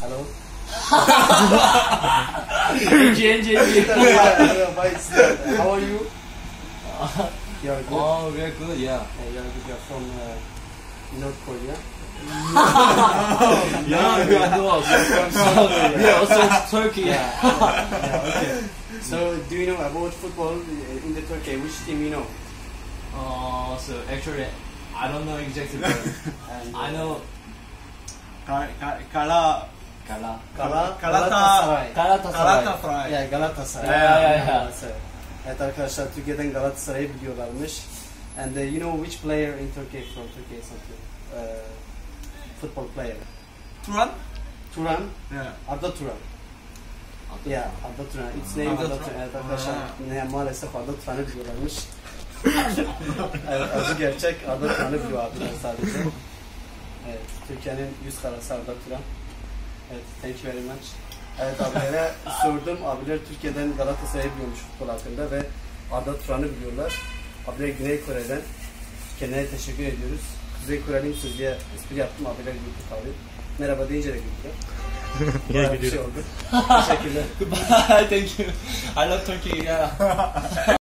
Hello. NG. How are you? You are good. Oh, we are good, yeah. You are good. You are from North Korea. Yeah, we are also from South Korea. We are also Turkey. Yeah, okay. So, do you know about football in the Turkey? Which team you know? So actually, I don't know exactly, but And, I know Galatasaray. Galatasaray. Yeah, Galatasaray. Yeah. Evet arkadaşlar, Türkiye'den Galatasaray'ı biliyorlarmış. And you know which player in Turkey from Turkey something? Football player. Turan? Turan. Yeah. Arda Turan. Yeah, Arda Turan. It's name Arda Turan. Evet arkadaşlar, maalesef Arda Turan'ı biliyorlarmış. Evet, acı gerçek. Arda Turan'ı biliyor abiler sadece. Evet, Türkiye'nin yüz karası Arda Turan. Evet, thank you very much. Evet, abilere sordum. Abiler Türkiye'den Galatasaray'ı biliyormuş futbol hakkında ve Arda Turan'ı biliyorlar. Abiler Güney Kore'den. Kendine teşekkür ediyoruz. Kuzey Kore'nin sözlüğe espri yaptım. Abiler güldü tabii. Merhaba deyince de güldüler. Bayağı bir şey oldu. Teşekkürler. Goodbye. Thank you. I love Turkey. Yeah.